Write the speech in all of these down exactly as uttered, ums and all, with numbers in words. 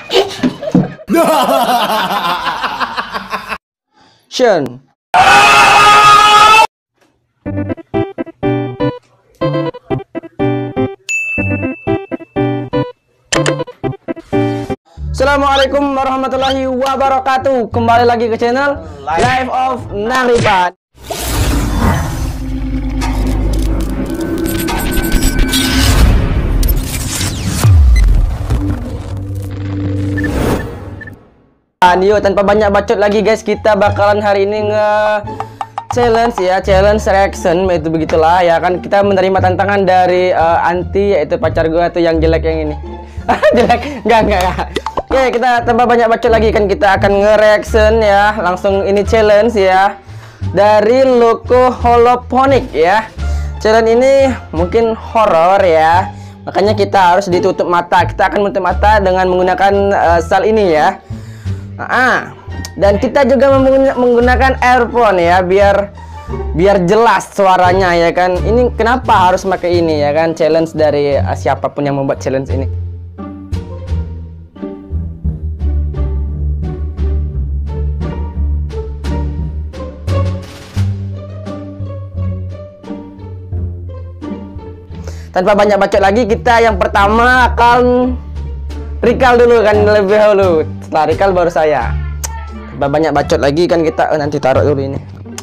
Sean. Assalamualaikum warahmatullahi wabarakatuh. Kembali lagi ke channel Life of Naripan. Yuk, tanpa banyak bacot lagi guys, kita bakalan hari ini nge challenge ya, challenge reaction itu begitulah ya kan. Kita menerima tantangan dari uh, Anti, yaitu pacar gua tuh yang jelek yang ini. Jelek, enggak enggak enggak. Oke, kita tanpa banyak bacot lagi kan, kita akan nge-reaction ya. Langsung ini challenge ya, dari Loco Holophonic ya. Challenge ini mungkin horor ya, makanya kita harus ditutup mata. Kita akan menutup mata dengan menggunakan uh, sal ini ya. Nah, dan kita juga menggunakan earphone ya, biar biar jelas suaranya ya kan. Ini kenapa harus pakai ini ya kan? Challenge dari uh, siapapun yang membuat challenge ini. Tanpa banyak bacot lagi, kita yang pertama akan recall dulu kan, lebih dahulu. Setelah recall baru saya. Tanpa banyak bacot lagi kan, kita oh, nanti taruh dulu ini.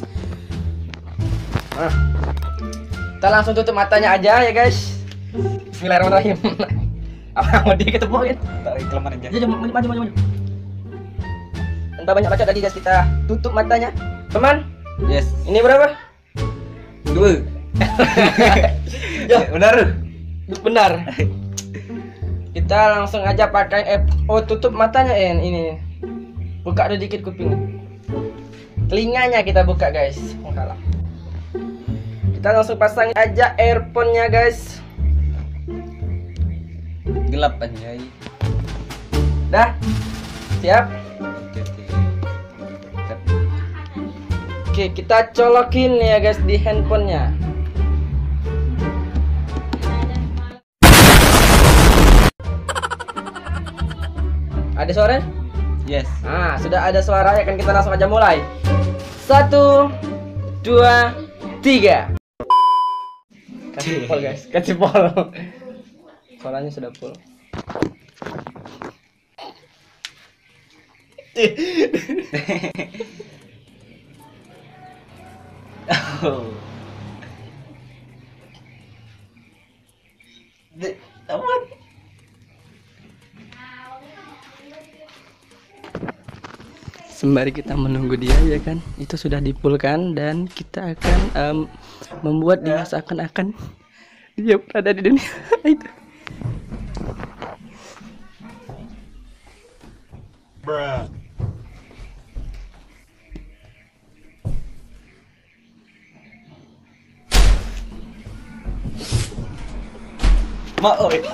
Nah, kita langsung tutup matanya aja ya guys. Bismillahirrahmanirrahim. Apa mau dia ketemuin? Tarik kelamaan aja. Maju, maju, maju, maju. Tanpa banyak bacot lagi guys, kita tutup matanya. Teman? Yes. Ini berapa? Dua. Ya, benar. Benar. Kita langsung aja pakai app. Oh, tutup matanya En ini. Buka dulu dikit kupingnya. Telinganya kita buka, guys. Oh, kalah. Kita langsung pasang aja earphone-nya, guys. Gelap anjay. Dah. Siap? Oke, kita colokin ya, guys, di handphonenya. Ada suara? Yes. Nah, sudah ada suara ya kan, kita langsung aja mulai. Satu, dua, tiga. Kasih pol guys, kasih pol. Suaranya sudah full. Oh. Aman. Sembari kita menunggu dia ya kan, itu sudah dipulkan dan kita akan um, membuat dia seakan-akan dia berada di dunia itu. Bruh. Ma, oi.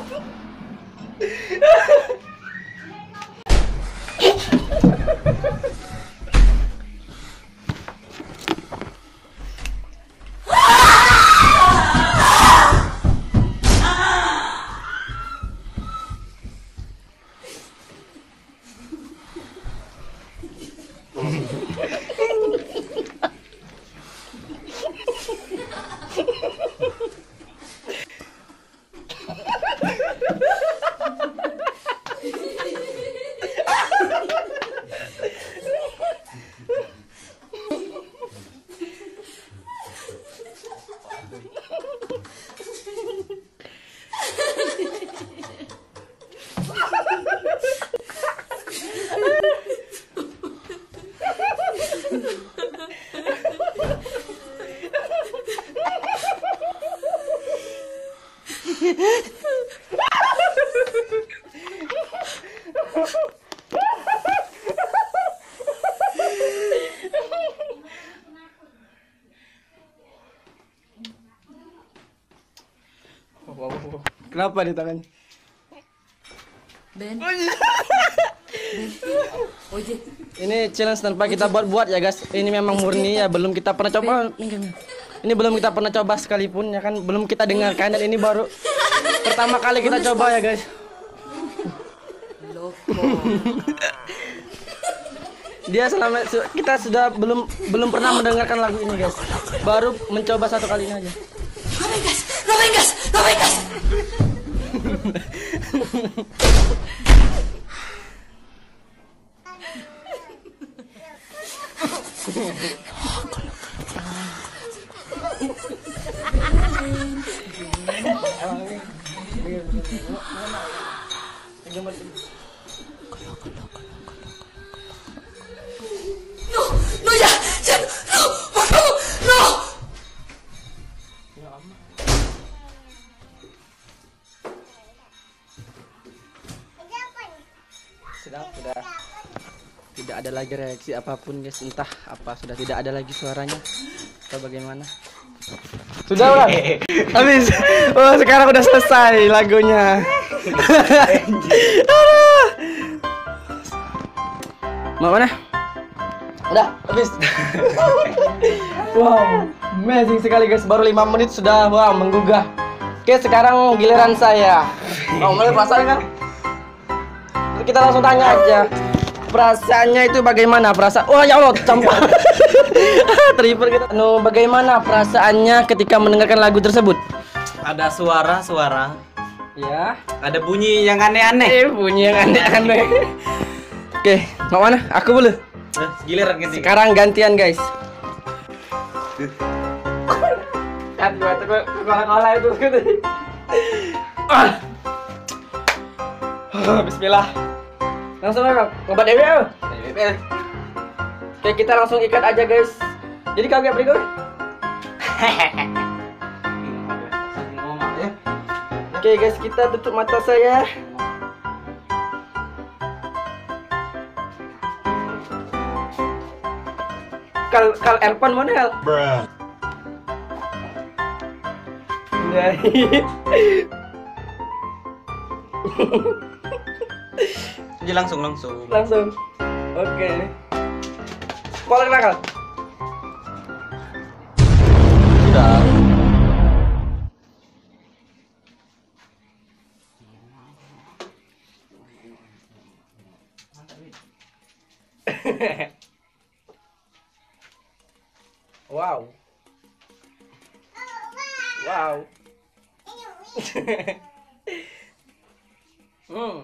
Kenapa di tangannya? Ben. Ben. Ojek. Ini challenge tanpa kita buat-buat ya guys. Ini memang murni ya, belum kita pernah coba. Ini belum kita pernah coba sekalipun ya kan, belum kita dengarkan, dan ini baru pertama kali kita coba ya guys. loco. Dia selama su- kita sudah belum belum pernah mendengarkan lagu ini guys. Baru mencoba satu kali ini aja. No vengas, no vengas, no vengas. No, no ya, ya, no, por favor, no. Sudah, sudah. Tidak ada lagi reaksi apapun guys, entah apa sudah tidak ada lagi suaranya atau bagaimana. Sudah udah. Habis. Oh, sekarang udah selesai lagunya. Mau mana? Udah, habis. Wow, amazing sekali guys. Baru lima menit sudah wow menggugah. Oke, sekarang giliran saya. Mau mulai perasaan kan? Kita langsung tanya aja. Perasaannya itu bagaimana? Perasaan. Oh ya Allah, campak. Triper kita. No, bagaimana perasaannya ketika mendengarkan lagu tersebut? Ada suara-suara, Ya. ada bunyi yang aneh-aneh. Eh, bunyi yang aneh-aneh. Oke, mau mana? Aku boleh. Eh, giliran ganti. Sekarang gantian guys. Kan gua tuh kola-kola itu gitu. Ah. Bismillah. Langsung aja, ngobat D B L. Oke, kita langsung ikat aja guys. Jadi kau gak berikut? Oke guys, kita tutup mata saya. Kal kal earphone model. Bruh. Dari. Jadi langsung langsung. Langsung. Oke. Kolek nakal. Sudah. Wow. Wow. Hmm.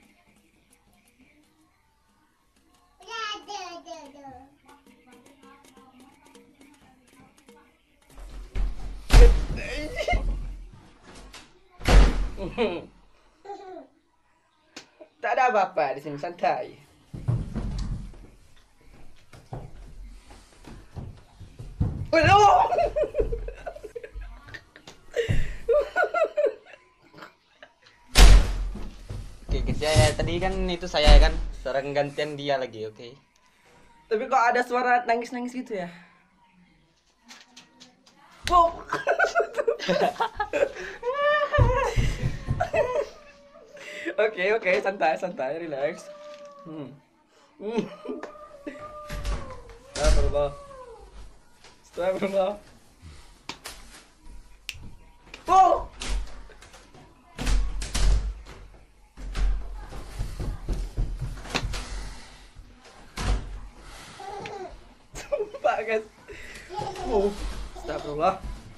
Tak ada apa-apa di sini, santai. Oh. Oke guys ya, tadi kan itu saya kan, sekarang gantian dia lagi, oke. Tapi kok ada suara nangis-nangis gitu ya? Wow. Oke oke, santai santai, relax. Hmm. Hmm. Astagfirullah. Astagfirullah. Wow. Sumpah guys. Wow. Astagfirullah.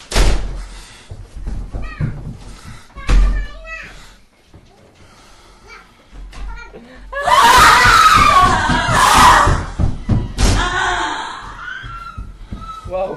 Wow.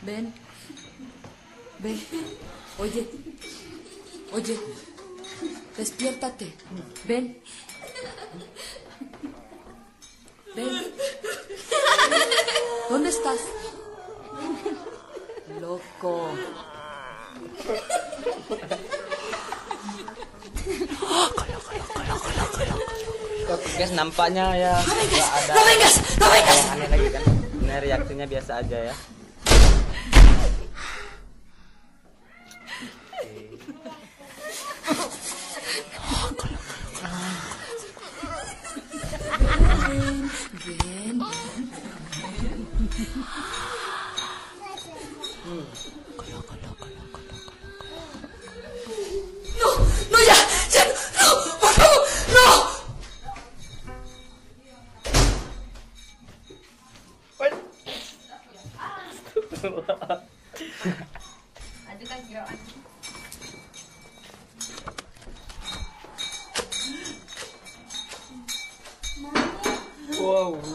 Ven. Ven. Oye. Oye. Despiértate. Ven. Ven. ¿Dónde estás? Loco. Guys, nampaknya ya nggak ada ¡No vengas! ¡No vengas! yang aneh lagi kan. Ini reaksinya biasa aja ya. Ven. No, no ya, ya, no, por favor, no. Wow.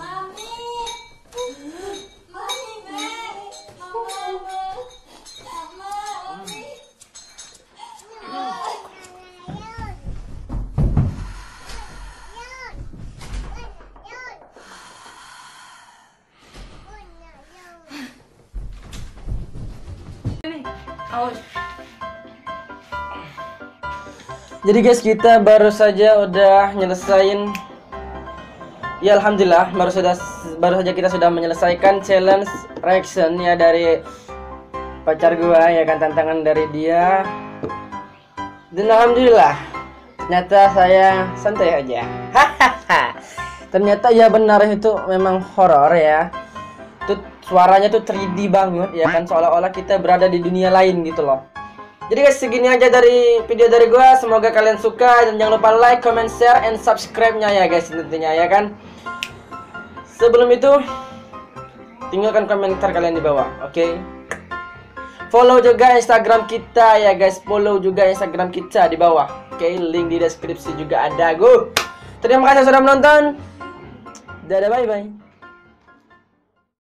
Jadi guys, kita baru saja udah nyelesain. Ya alhamdulillah, baru sudah baru saja kita sudah menyelesaikan challenge reaction ya dari pacar gua ya kan, tantangan dari dia. Dan alhamdulillah ternyata saya santai aja. Hahaha. Ternyata ya benar itu memang horor ya. Tuh suaranya tuh tiga D banget ya kan, seolah-olah kita berada di dunia lain gitu loh. Jadi guys, segini aja dari video dari gua. Semoga kalian suka dan jangan lupa like, comment, share, and subscribe-nya ya guys tentunya ya kan. Sebelum itu tinggalkan komentar kalian di bawah, oke? Okay? Follow juga Instagram kita ya guys. Follow juga Instagram kita di bawah. Oke, okay? Link di deskripsi juga ada. Go. Terima kasih sudah menonton. Dadah, bye bye.